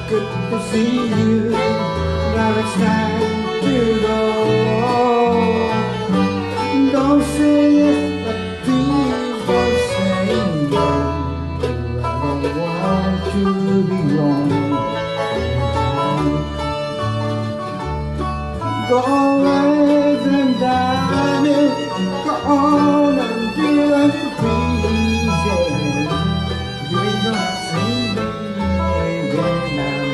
good to see you. Now it's time to go. Don't say yes, but please don't say no. I don't want to be wrong. Go rise and dine it. Go on and do as you please, yeah. You ain't gonna see me when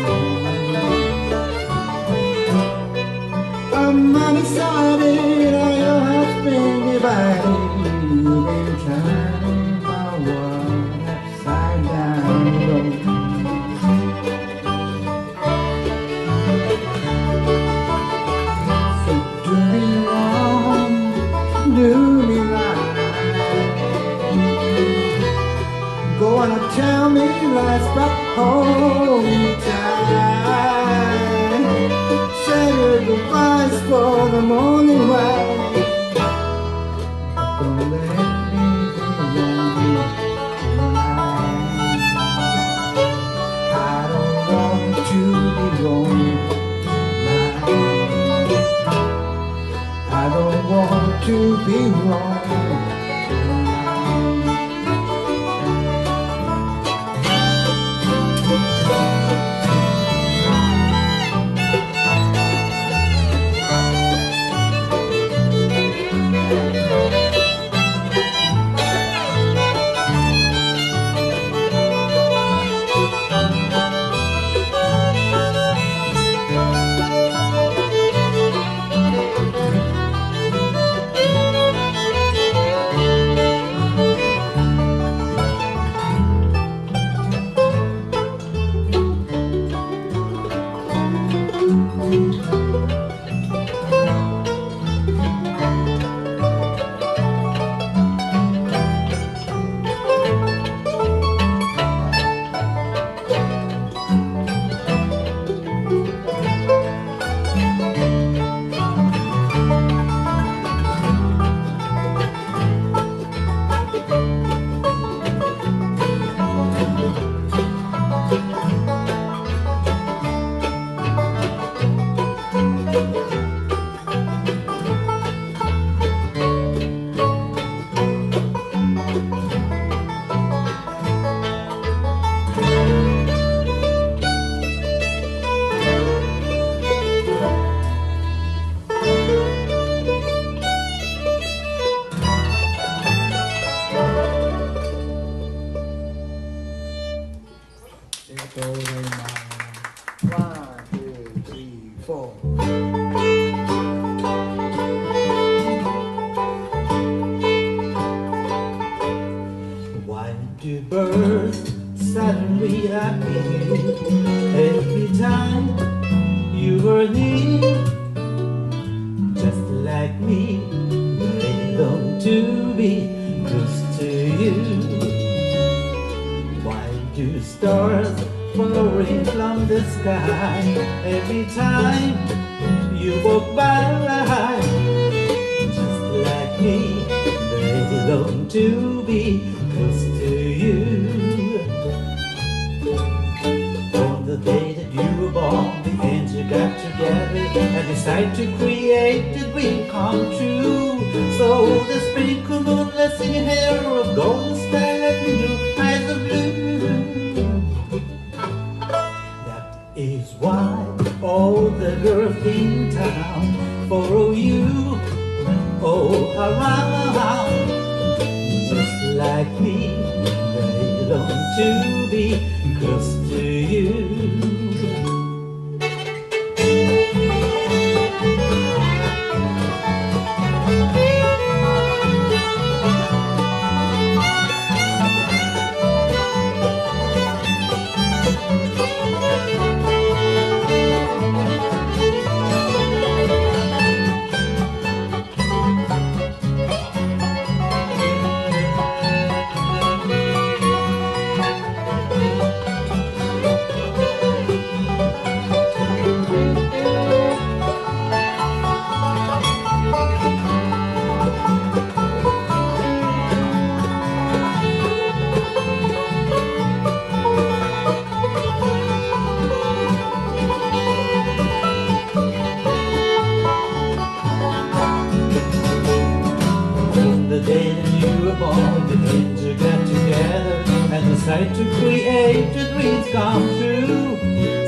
I'm undecided, or your husband divided. You've been trying for one upside down road. So do me wrong, do me right. Go on and tell me lies, but hold me tight. Say your goodbyes for the morning light. Don't let me be wrong tonight. I don't want to be wrong tonight. I don't want to be wrong tonight. One, two, three, four. Why do birds suddenly appear every time you were near? Just like me, they long to be close to you. Why do stars falling from the sky every time you walk by? Just like me, they long to be close to you. From the day that you were born, the angels got together and decided to create a dream come true. So the sprinkle moon, let's sing a hero of golden starlight in your eyes of blue. Is why all the girls in town follow you all around. Just like me, they long to be close to you.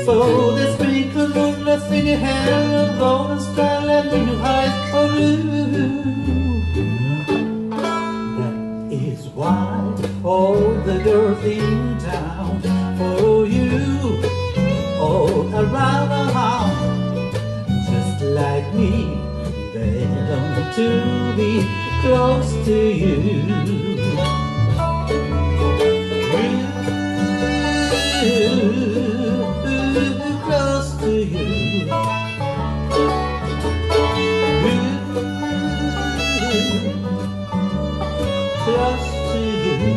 So the sprinkle moonless in your hair, golden starlight in your eyes, oh that is why all the girls in town follow you all around the house, just like me. They long to be close to you. Close to you. Close to you.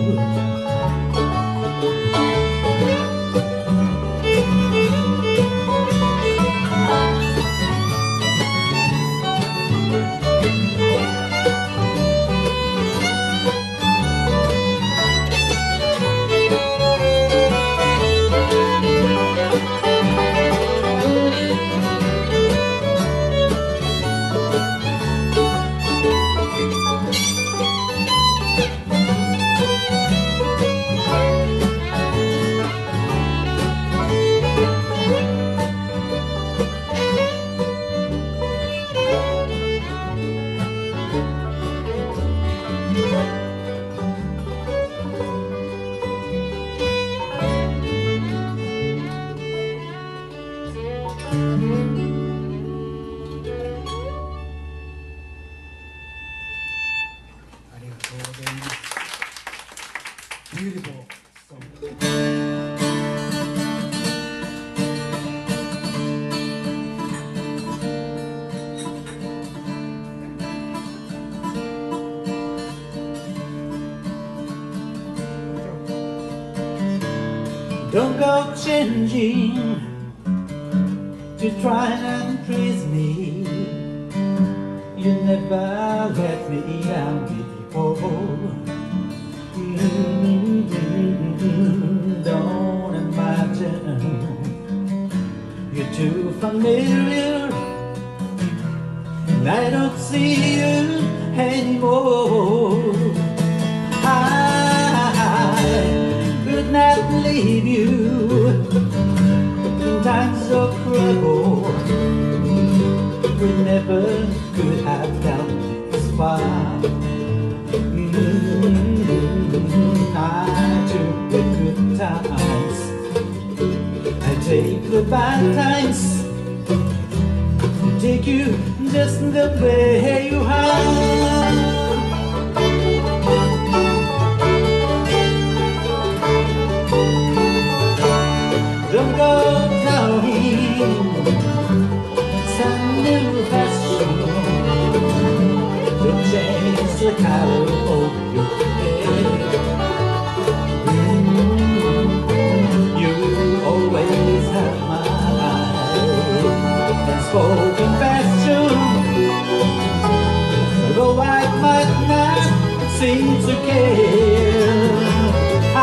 Beautiful song. Don't go changing to try and please me. You never let me down before. Don't imagine you're too familiar, and I don't see you anymore. I could not leave you in times of trouble. We never could have gone this far. I took the good times, I take the bad times, take you just the way you are. Don't go down some new fashion to change the color of your hair. You always have my eyes and spoken passion, though I might not seem to care. I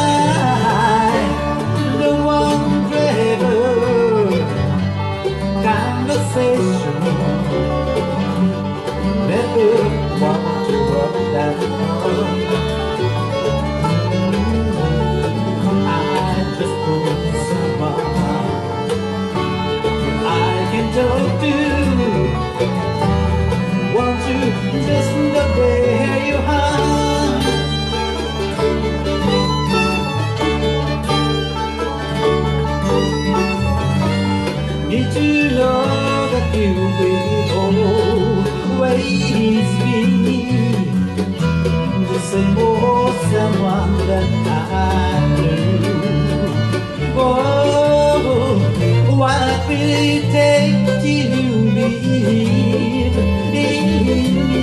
don't want clever conversation, never want to walk that road. I just want someone I can talk to, want you just the way you are. Need to know that you will always be the same old someone that I knew. Oh, what will it take till you believe in me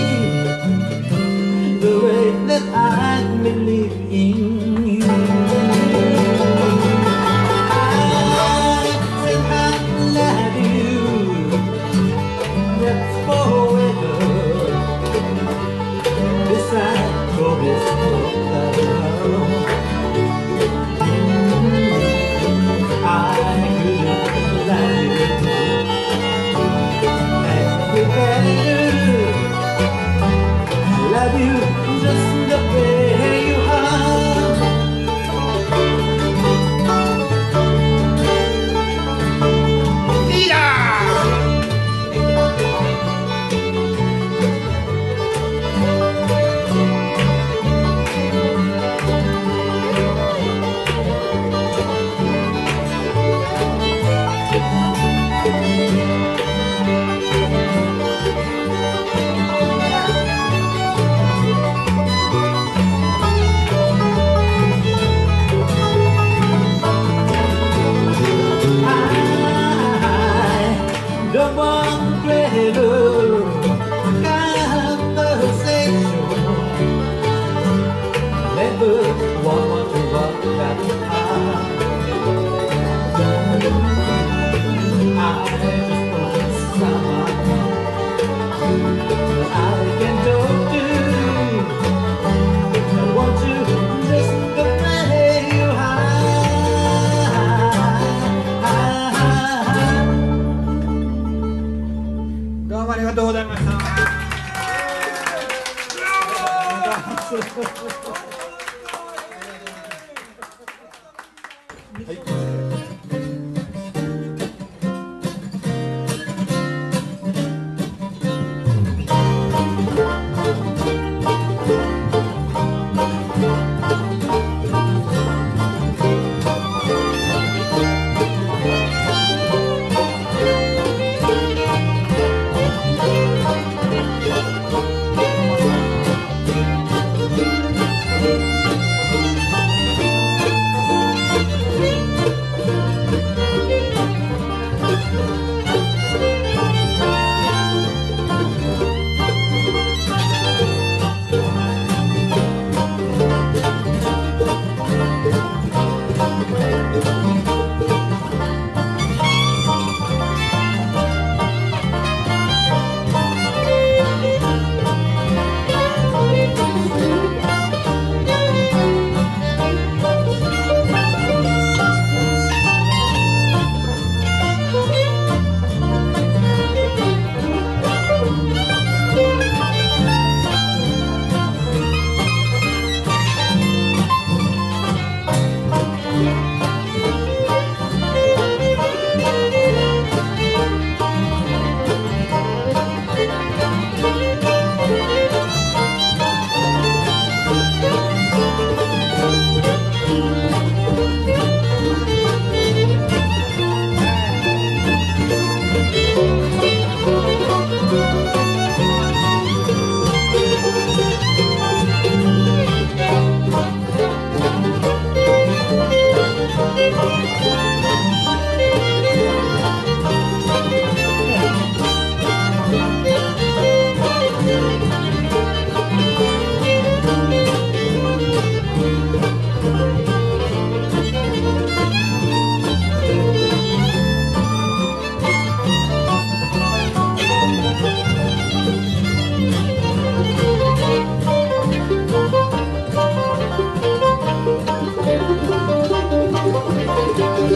the way that I believe in you? I couldn't let you go.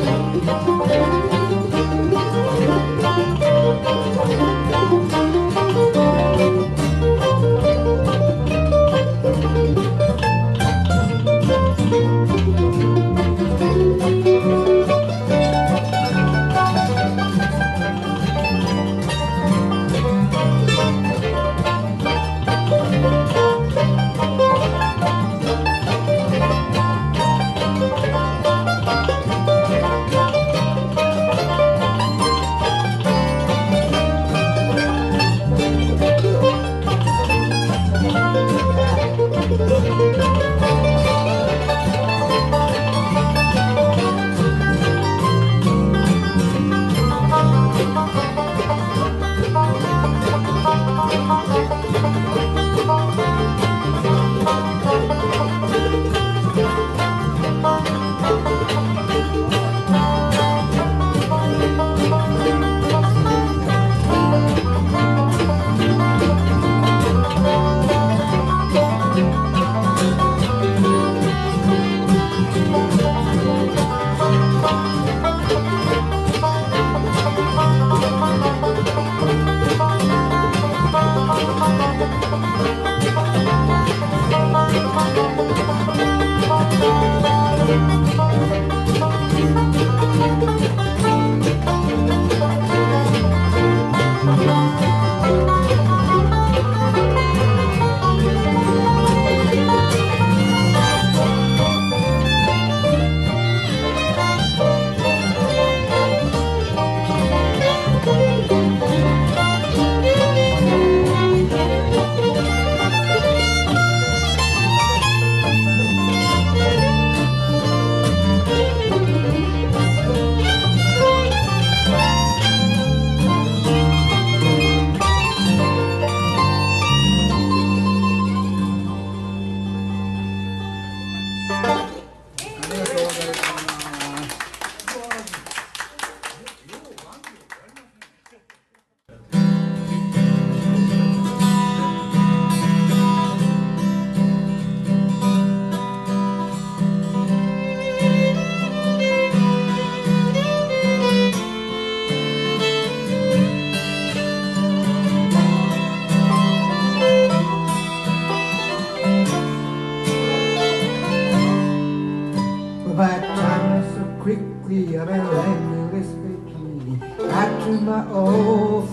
But time so quickly, I've been endless quickly. Back to my old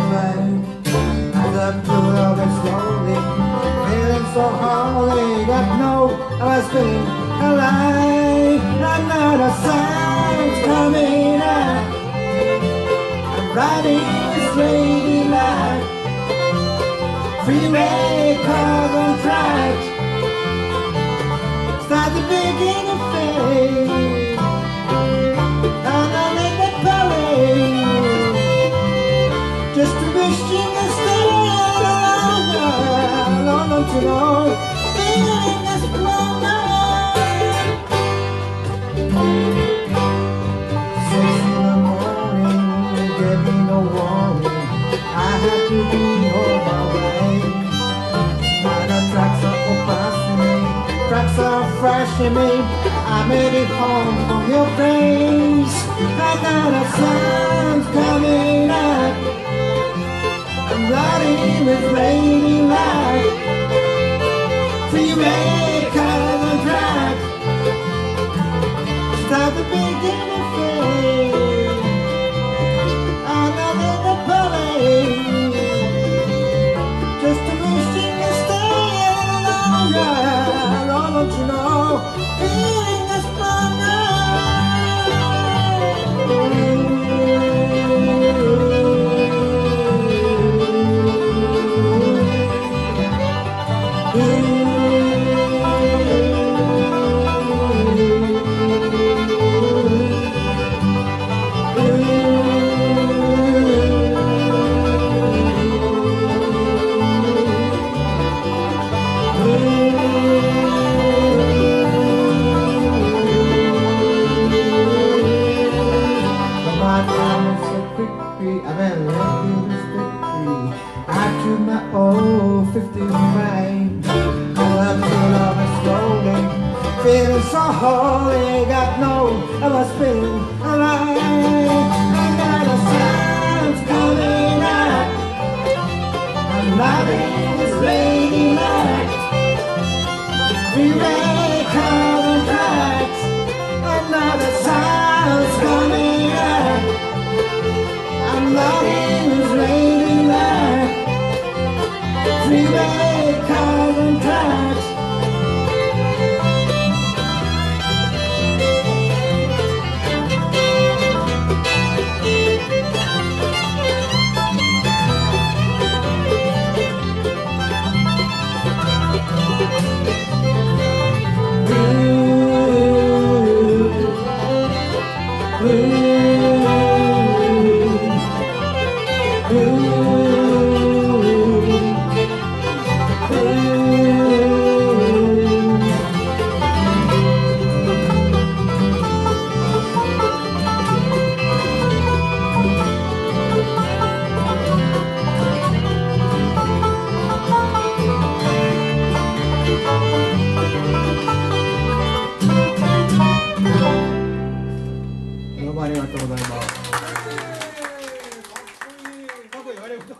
55. As I pull out and slowly, feeling so holy, got no, I was feeling alive. Another sound's coming out. I'm riding this lady life. Freeway cars on track. Start to begin to fade, and I'm in the parade, just to wish you could stay longer, long to know, feeling is longer. 6 in the morning, gave me no warning, I had to be on my way. Now the tracks are all passing me. Tracks are fresh in me, I made it home from your place. I got a sun's coming up, I'm riding with lady light. Freeway cars on track, start to begin to fade. Another the parade, just to wish you could stay a little longer. Don't you know, feeling is stronger. I've been living this victory. I took my old 55. I pulled off slowly, feeling so holy. Got no, I was feeling どうもありがとうございます。 かっこいい、ありがとう。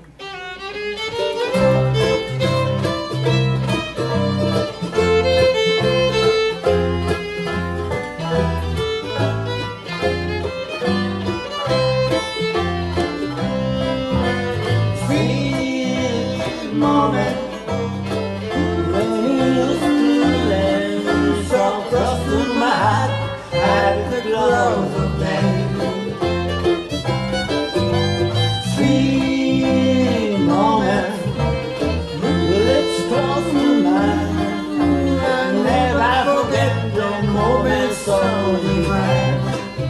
Sweet moment when you used to lay so close to my heart at the close of day. Sweet moment with lips close to mine. I never forget the moment so divine.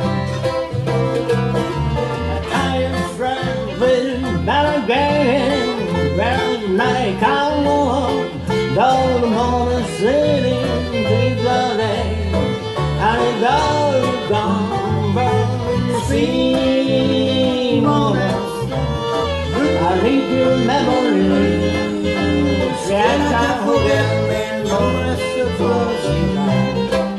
I am friends with Bella Gang. Well, like I walk down the morning sitting with the day, and it's all gone from sweet moments. I leave your memories, and I forget when moments are closing by.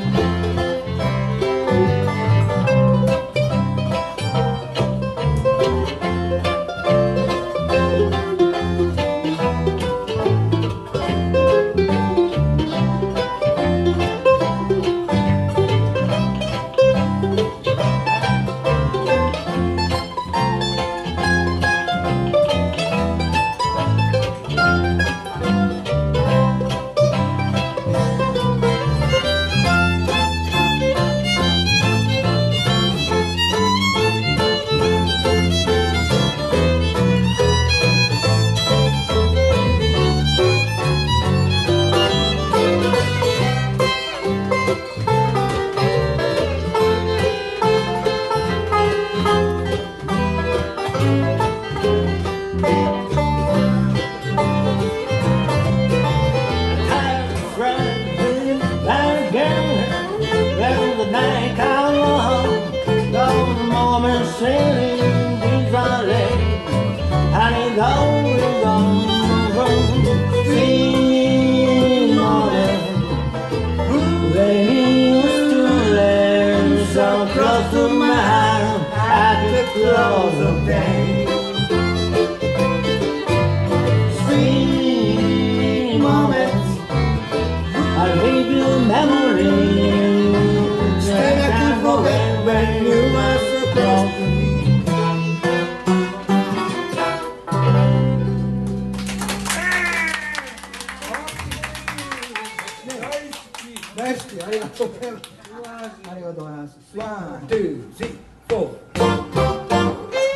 Sailing these are late, and it's always on the sweet morning when you used to lay so close to my heart at the close of day. Sweet moments, I leave you memories, and I can't forget when you were so close to me. 大好き、ありがとうございます。ありがとうございます。ワン、ツー、スリー、フォー。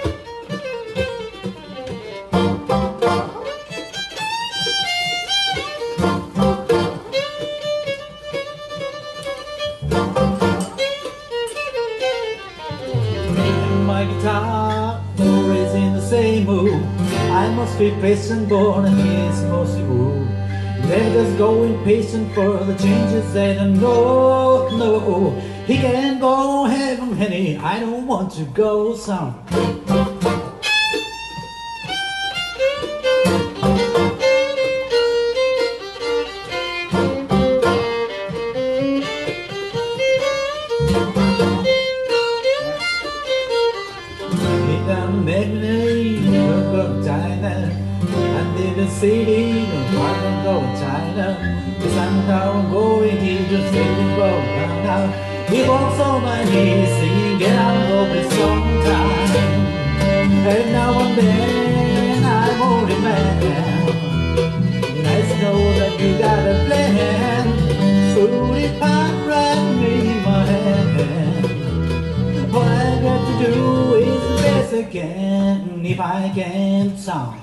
My guitar, always in the same mood. I must be patient born and he's mostly rude. Let us go impatient for the changes that no, he can go heaven, honey. I don't want to go some. The city, no part of China. The sun now going, he just waiting for now. He walks on my knees, singing, get out of his sometime. And now and then I'm only man. I know that you got a plan. Booty pop right me my hand. What I got to do is the best I can if I can song.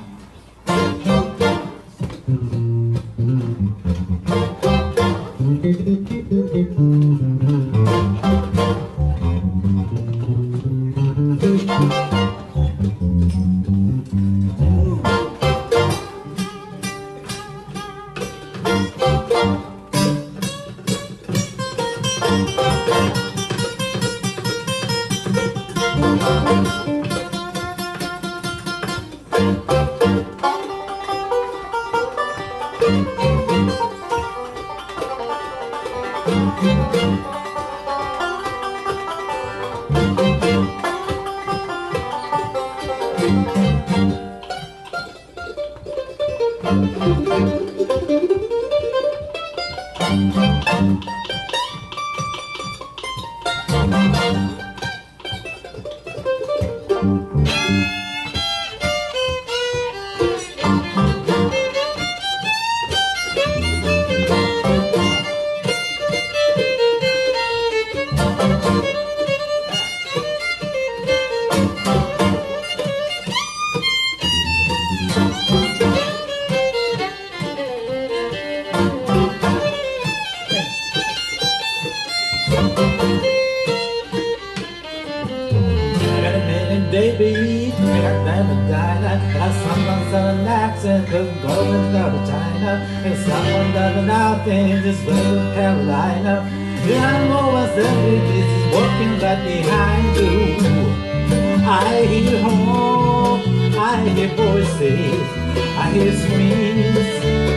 Baby, I got diamond diner, got someone selling accent, cause gold's got a China, and someone doesn't nothing, just went to Carolina. Yeah, I'm over 70 places working right behind you. I hear home, I hear voices, I hear screams.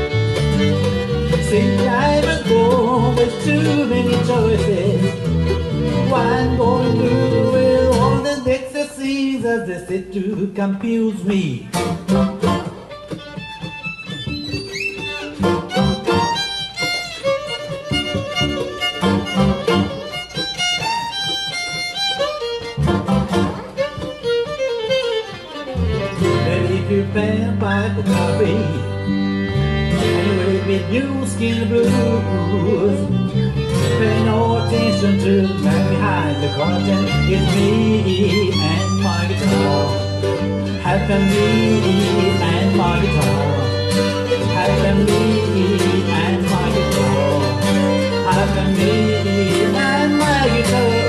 See, I'm born with too many choices. What I'm going to do with all the ecstasies as they sit to confuse me. Maybe if you pan pipe of coffee and with me new skin blues, pay no attention to the man behind the curtain. It's me and my guitar. Happy me and my guitar. Happy me and my guitar. Happy me and my guitar.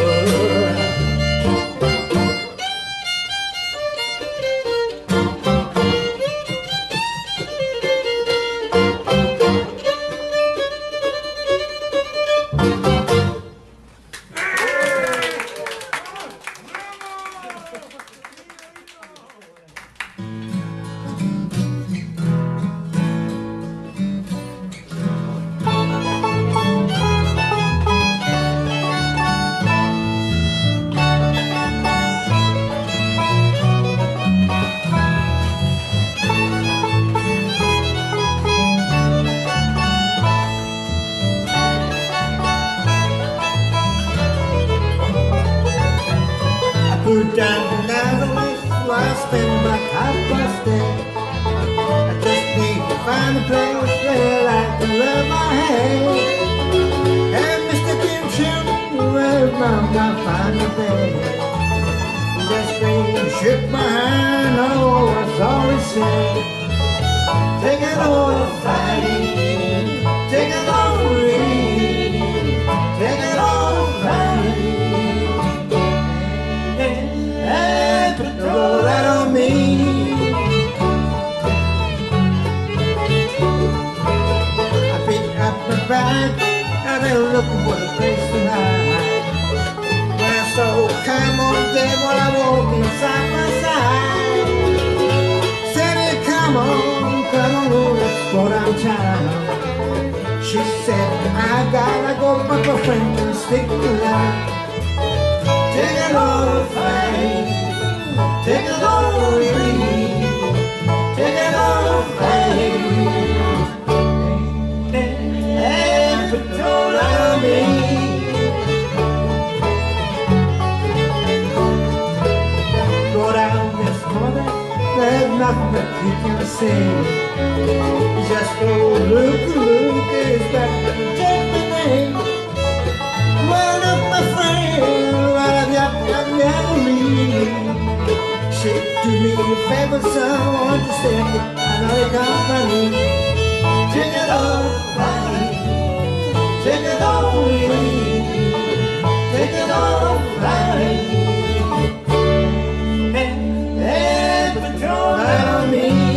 Put down another list while I spend my half-past day. I just need to find a place where I can love my hand. And Mr. Kim Chim, where I'm not find a bed. He just came and shook my hand, oh, that's all he said. Take it all fighting, take it all reading, take it all fighting. Throw that on me. I picked up my bag, I've been looking for a place to hide. When I saw come on dead while I walked inside my side. Said, hey, come on, let's go downtown. She said, I gotta go, but my friend can stick around. Take it all, fight. Take it all, really. Take it all, baby. And put it all on me. Go down this corner, there's nothing that you can say. Just go look, it's got to take the name. Well, look, my friend, I've never leave. Do me a favor, son, won't you stand it? I know you can't find me. Take it all, right. Take it all, really. Take it all, right. And put it all on me.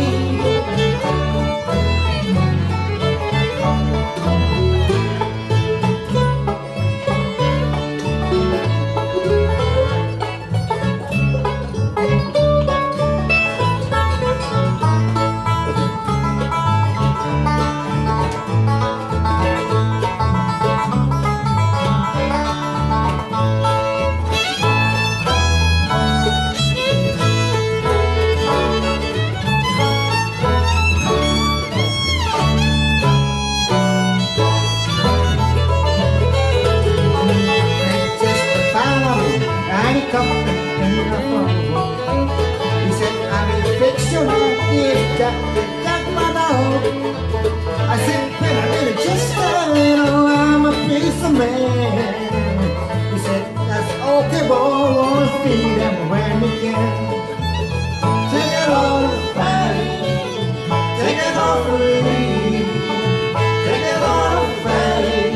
time again. Take it all to fight, take it all to leave, take it all to fight,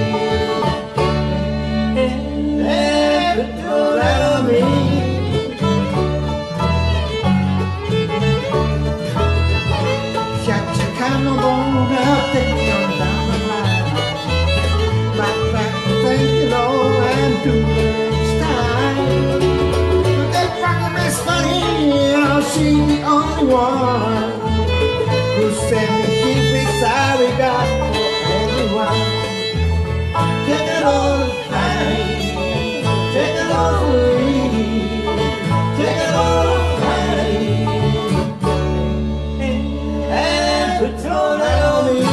and put your light on me. Shut your cannonball out there on down the line. Back, thank you Lord, and do next time. That fucking Miss Funny, she's the only one who said me she'd be sorry, God, for everyone. Take it all to fight, take it all to leave, take it all to fight, and put your light on me.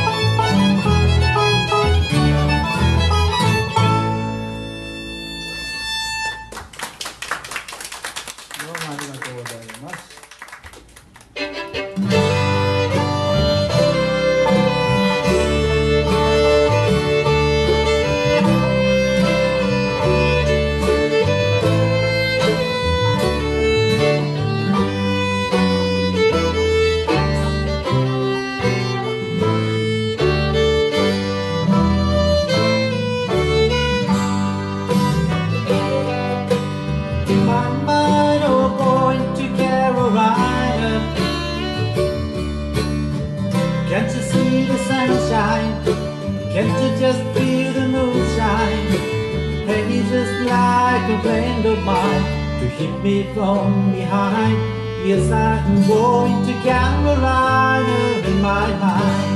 Can't you see the sunshine? Can't you just feel the moonshine? Hey, he's just like a friend of mine to hit me from behind. Yes, I'm going to Carolina in my mind.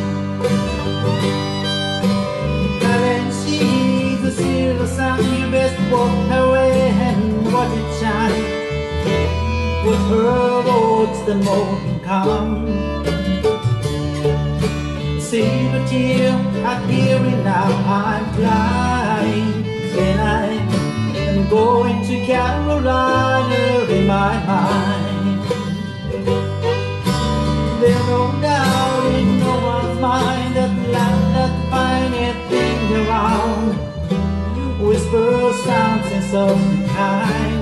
Now when she's a silver sun, you best walk her way and watch it shine. With her words the morning come. See the tear, I hear it now, I'm flying. And I'm going to Carolina in my mind. There's no doubt in no one's mind that land, that finest thing around, whisper sounds in some kind.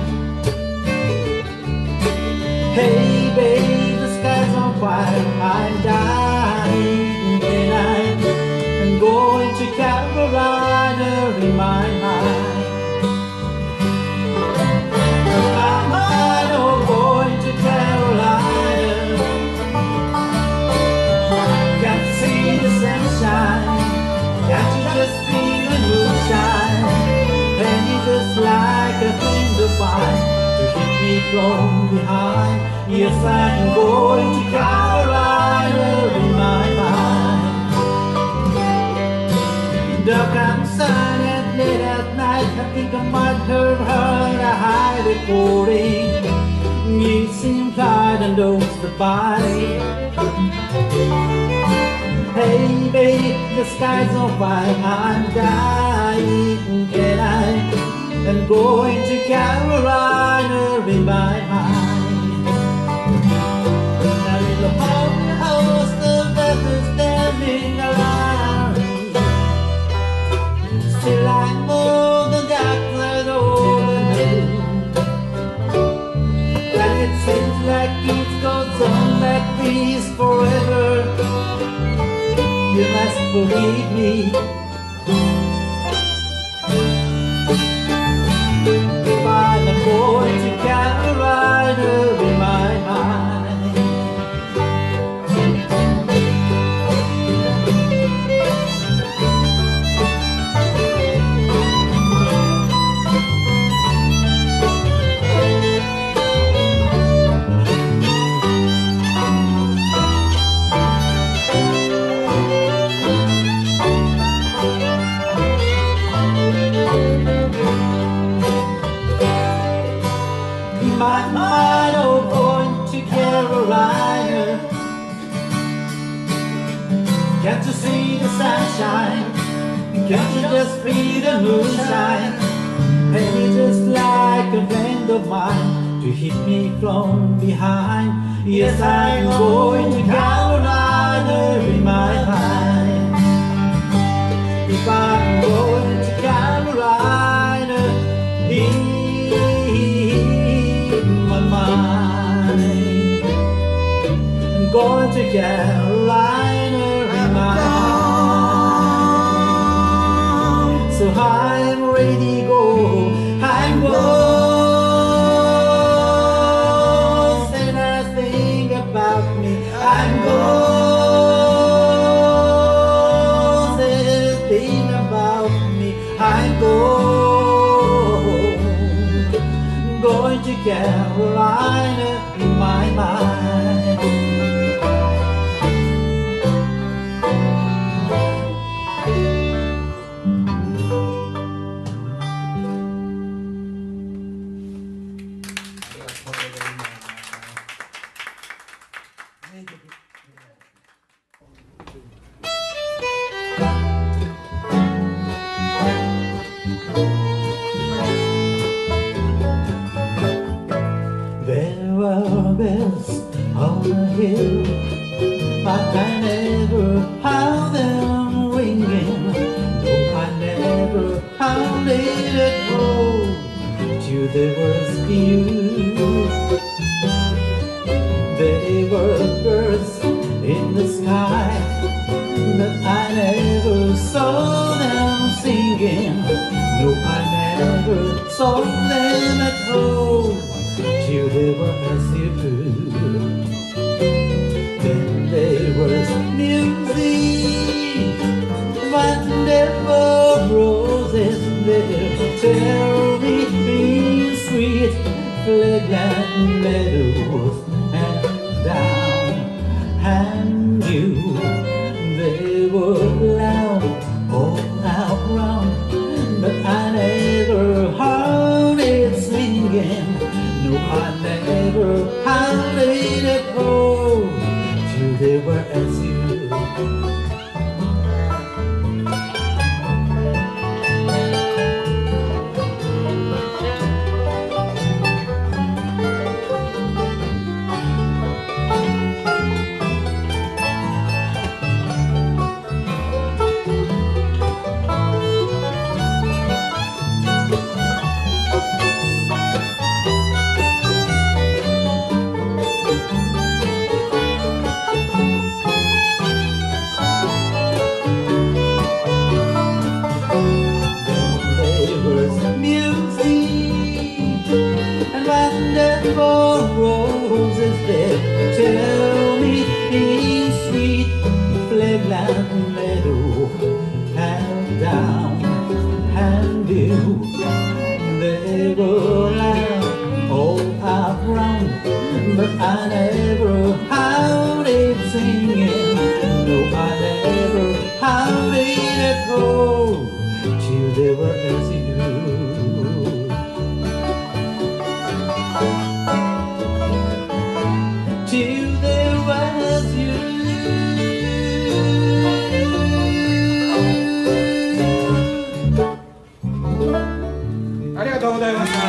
Hey babe, the sky's on fire, I'm dying. And I'm going to Carolina in my mind. I'm going to Carolina. Can't you see the sunshine? Can't you just feel the moonshine? And you're just like a friend of mine to hit me from behind. Yes, I'm going to Carolina in my mind. Dark and sunny and late at night, I think I might have heard a high recording. You seem tired and don't survive. Hey babe, the sky's on fire, I'm dying. And I'm going to Carolina in my mind. Now in the holy host of others standing around, still I know the dark side of the moon. And it seems like it goes on like this forever. You must believe me. If I'm going to Carolina in my mind. My mind, oh, going to Carolina. Can't you see the sunshine? Can't you just feel the moonshine? And you're just like a friend of mine to hit me from behind. Yes, I'm going to Carolina in my mind. If I'm going to Carolina in my mind. Carolina in my heart. So I'm ready to go. I'm gone. And I think about me. I'm gone. And think about me. I'm gone. Going to Carolina in my mind. There were bells on the hill, but I never heard them ringing. No, I never heard it at all till there was you. There were birds in the sky, but I never saw them singing. No, I never saw them at all till there was you. Then there was music, but there were roses there. Tell me in sweet flagrant meadows and down, and you, they were loud all out round, but I never heard it singing. No, I never heard it at all till they were as you. Wonderful roses there. Tell me in sweet flagrant meadow, hand down, hand you. They were loud all around, but I never heard it singing. No, I never heard it at all till they were as you. Till there was you. ありがとうございました。